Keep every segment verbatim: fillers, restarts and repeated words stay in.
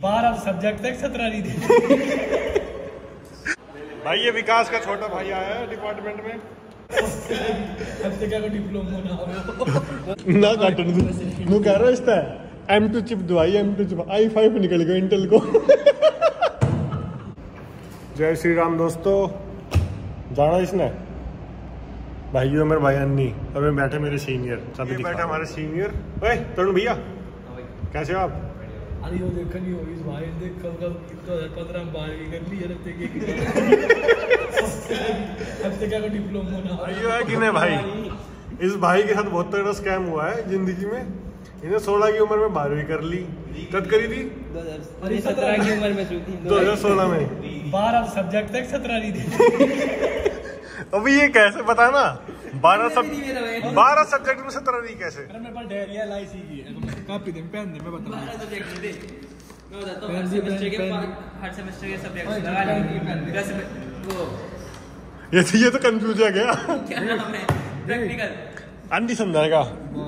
बारह सब्जेक्ट तक सत्रह नहीं थे। भाई ये विकास का छोटा भाई आया है डिपार्टमेंट में। अब तक का डिप्लोमा ना हो ना काटन नु कह रहा इसता एम टू चिप दवाई M two chip I five निकल गया इंटेल को। जय श्री राम दोस्तों, जाना इसने भाई ये मेरे भाई अन्नी और मैं बैठे मेरे सीनियर सभी बैठे हमारे सीनियर। ओए तरुण भैया कैसे हो आप? अरे वो देखा नहीं होगी इस भाई देख कब कब दो हज़ार पंद्रह में बारहवीं कर ली। अब तक का डिप्लोमा ना भाई है कि नहीं भाई? इस भाई के साथ बहुत तगड़ा स्कैम हुआ है जिंदगी में। इन्हें सोलह की उम्र में बारहवीं कर ली। कब करी थी? सत्रह की उम्र में दो हजार सोलह में। बारह सब्जेक्ट तक सत्रह नहीं थे। अभी ये कैसे बताना? बारह सब बारह सब्जेक्ट में सत्रह नहीं कैसे? मेरे पास डायरी है लाई सी की कॉपी दे पेन दे मैं बताऊं। बारह सब्जेक्ट थे मैं बताता हूं। हर सेमेस्टर के हर सेमेस्टर के सब्जेक्ट लगा लेंगे प्लस वो ये तो ये तो कंफ्यूज है गया। क्या नाम है प्रैक्टिकल आंटी समझाएगा।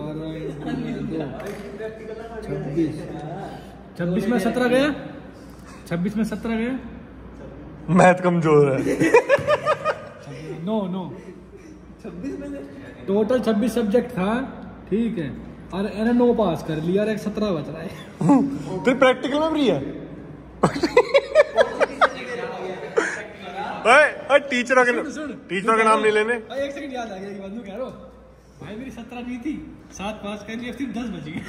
छब्बीस छब्बीस में सत्रह गया। छब्बीस में सत्रह गया। मैथ कमजोर है। नो नो छब्बीस में टोटल छब्बीस सब्जेक्ट था ठीक है और मैंने नौ पास कर लिया और एक सत्रह बच रहा है। फिर प्रैक्टिकल में भी है। टीचरों के टीचरों के नाम नहीं लेने। एक सेकंड याद आ गया कि बंदू कह रहा हूं भाई मेरी सत्रह नहीं थी सात पास कर लिया फिर दस बच गई।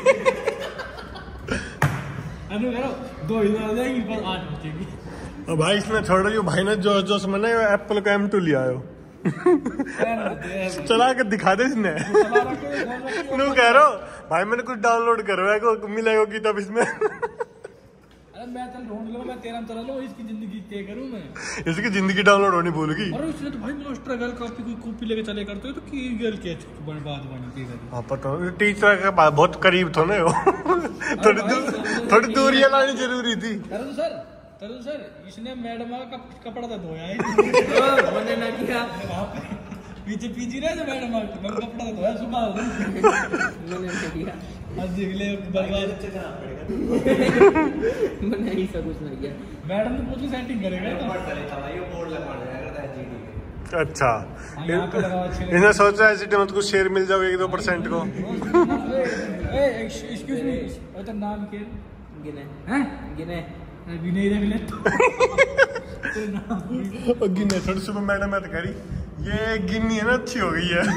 अनु कह रहा दो इधर आ जाएगी पर आठ बचेगी। और भाई इसने छोड़ रही हो भाई ने जो जो समझना है एप्पल का एम टू लिया आयो। चला के दिखा दे इसने। नू कह रहा हूँ भाई मैंने कुछ डाउनलोड करवाया को मिलेगा कि तब इसमें। अरे मैं चल ढूंढ लूं मैं तेरा चला लूं इसकी जिंदगी तय करूं मैं। इसकी जिंदगी डाउनलोड होनी भूलगी। अरे इसने तो भाई मैं स्ट्रगल कॉपी कोई कॉपी लेके चले करते हो तो की गर्ल के बर्बाद बनी थी। हां पता टीचर के बहुत करीब थो ना वो। थोड़ी दूर थोड़ी दूरी लानी जरूरी थी। अरे सर चलो सर इसने मैडम का कपड़ा तो धोया है। मैंने ना किया पीछे पीछे ना जो मैडम का कपड़ा तो धोया सुबह मैंने नहीं किया। आज देख ले बर्बाद मैंने ऐसा कुछ नहीं किया। मैडम तो पूरी सेटिंग करेगा तो ये बोर्ड लगवा देगा जीडी। अच्छा इन्हें सोचा है सिटी में कुछ शेयर मिल जाओगे एक दो परसेंट को। एक्सक्यूज मी और नाम क्या गिने हैं गिने विनय गिने गिने थोड़ी सुबह मैडम मैं तो कह रही ये गिनी है ना अच्छी हो गई है।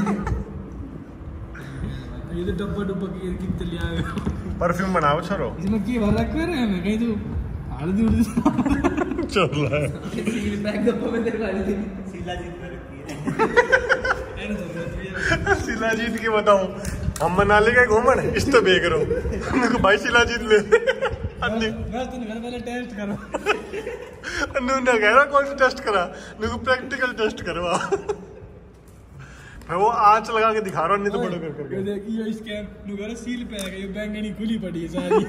ये तो डब्बा डब्बा की कितने ले आए परफ्यूम बनाओ छोरो इसमें की भर रख कर मैं कहीं तो हल्दी उल्दी चल रहा है। सील बैग डब्बा में तेरे वाली शिलाजीत में रखी है। शिलाजीत की बताऊं हम मनाली के घूमन इस तो बेच रहा हूं मेरे को भाई शिलाजीत ले अन्नी मैं तो घर पहले टेस्ट करो। अन्नू ने कह रहा कौन सा टेस्ट करा मेरे को प्रैक्टिकल टेस्ट करवा। मैं वो आंच लगा के दिखा रहा हूं नहीं तो बड़ा कर करके देखिए ये स्कैम नुगर सील पे आ गई बैंगनी खुली पड़ी है सारी।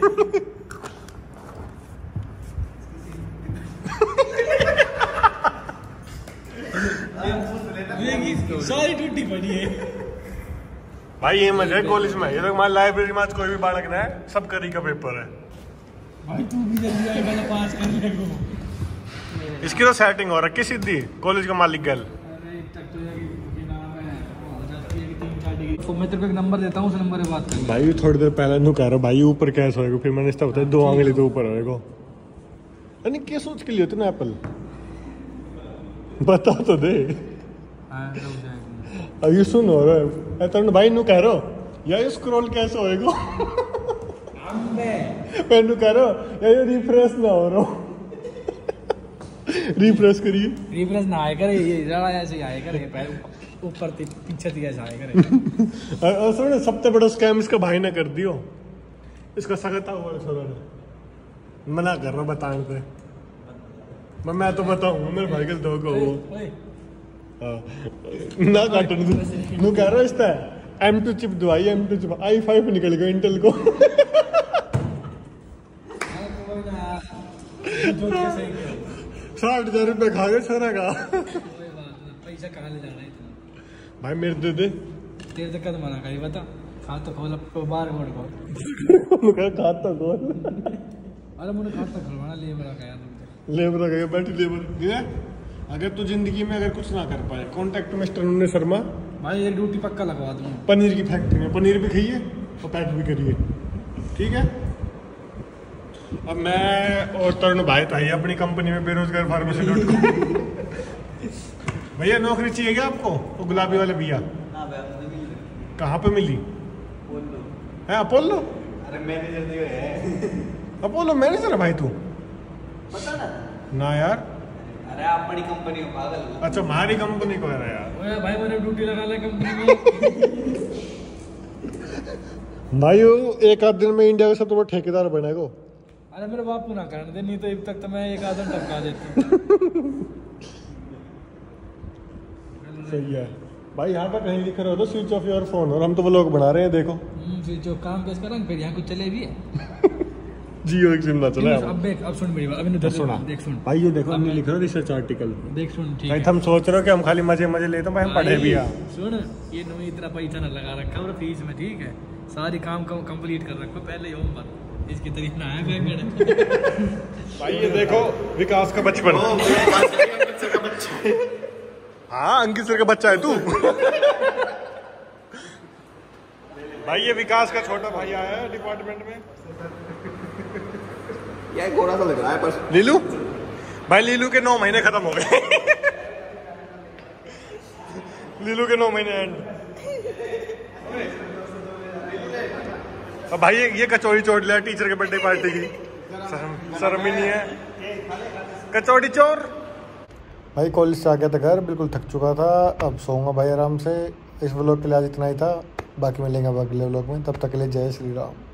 ये सारी टूटी पड़ी है भाई। ये मजा है कॉलेज में ये तो हमारी लाइब्रेरी में आज कोई भी बालक ना है सब करी का पेपर है भाई। तू भी जल्दी आएगा पास कर ले को। इसकी तो सेटिंग हो रखी सीधी कॉलेज का मालिक गल। मैं तेरे को एक नंबर देता हूँ उस नंबर पे बात कर भाई थोड़ी देर पहले नु कह रहा भाई ऊपर कैसे होएगा फिर मैंने इसका बताया दो आंगली तो ऊपर होएगा। अरे क्या सोच के लिए तूने एप्पल बता तो दे। अभी सुन हो रहा है तरुण भाई नु कह रहा यार ये स्क्रॉल कैसे होएगा। मैं नु कह रहा यार ये रिफ्रेश ना हो रहा। रिफ्रेश करिए रिफ्रेश ना आए करे ये जरा ऐसे आए करे ऊपर पीछे दिया जाए करे। और सुन सबसे बड़ा स्कैम इसका भाई ने कर दियो इसका सकता हुआ छोरा ने मना कर रहा बताने पे मैं तो बताऊं मेरे भाई के धोखा हो ना काटन नु कह रहा इसता एम टू चिप दवाई M two chip I five निकल गया इंटेल को। साठ हजार रुपये खा गए छोरा का। पैसा कहाँ ले जा रहा है भाई मेरे दे दे तेरे तक मना करी बता खा तो खोल बार खोल खोल खा तो खोल अरे मुझे खाता खिलवाना लेबर का यार लेबर आ गया बैठी लेबर गया। अगर तू जिंदगी में अगर कुछ ना कर पाए कॉन्टैक्ट मिस्टर नुन्ने शर्मा भाई एक ड्यूटी पक्का लगवा दूंगा। पनीर की फैक्ट्री में पनीर भी खाइए और पैक भी करिए, ठीक है। अब मैं और तरुण भाई ताई अपनी कंपनी में बेरोजगार फार्मेसी डॉट कॉम। भैया नौकरी चाहिए क्या आपको? वो गुलाबी वाले भैया कहाँ पे मिली है? अपोलो? अरे मैनेजर है। अपोलो मैनेजर है भाई तू? पता ना ना यार। अरे आप बड़ी कंपनी में पागल। अच्छा हमारी कंपनी को है यार। ओए भाई मैंने ड्यूटी लगा ले कंपनी में। भाई एक आध दिन में इंडिया का सबसे बड़ा ठेकेदार बनेगा। अरे मेरे बापू ना करने दे, नहीं तो अब तक तो मैं एक आदम टपका देती। सही है भाई। यहाँ पर कहीं लिख रहे हो तो स्विच ऑफ योर फोन, और हम तो वो लोग बना रहे हैं देखो। फिर जो काम कैसे करेंगे फिर यहाँ कुछ चले भी है। जियो एक सिम ना चला है। अब देख अब सुन मेरी बात, अभी तो सुना देख सुन भाई, ये देखो हमने लिख रहा रिसर्च आर्टिकल। देख सुन ठीक भाई है। हम सोच रहे हो कि हम खाली मजे मजे लेते हैं, भाई हम पढ़े भी हैं। सुन ये नो इतना पैसा ना लगा रखा और फीस में, ठीक है। सारी काम को कंप्लीट कर रखो पहले ही मत इसकी तारीफ ना है बैंगड़। भाई ये देखो विकास का बचपन। हाँ अंकित सर का बच्चा है तू। भाई ये विकास का छोटा भाई आया है डिपार्टमेंट में। यार गोरा सा लग रहा है पर। लीलू भाई, लीलू के नौ महीने खत्म हो गए। लीलू के नौ महीने एंड। अब भाई ये कचौड़ी चोट लिया टीचर के बर्थडे पार्टी की। शर्म शर्म ही नहीं है। कचौड़ी चोर। भाई कॉलेज से आ गया था घर, बिल्कुल थक चुका था। अब सोऊंगा भाई आराम से। इस व्लॉग के लिए आज इतना ही था, बाकी मिलेंगे अब अगले व्लॉग में। तब तक के लिए जय श्री राम।